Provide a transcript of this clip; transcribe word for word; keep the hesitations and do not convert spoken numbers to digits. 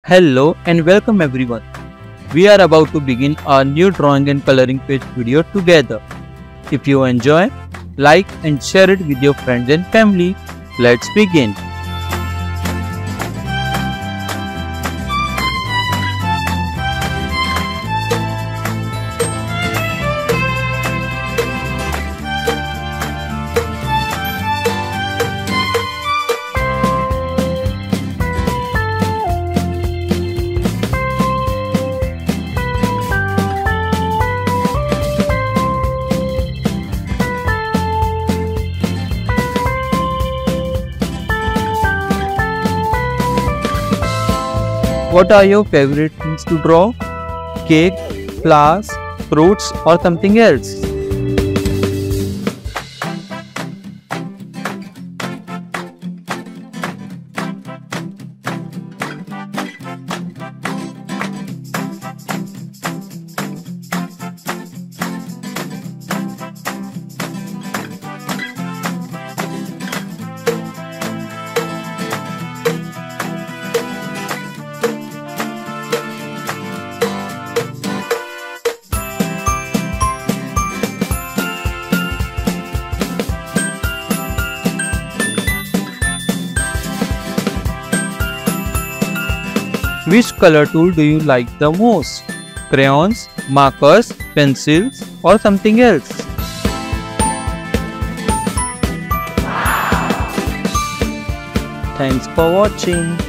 Hello and welcome everyone. We are about to begin our new drawing and coloring page video together. If you enjoy, like and share it with your friends and family. Let's begin. What are your favorite things to draw? Cake, flowers, fruits or something else? Which color tool do you like the most? Crayons, markers, pencils or something else? Thanks for watching.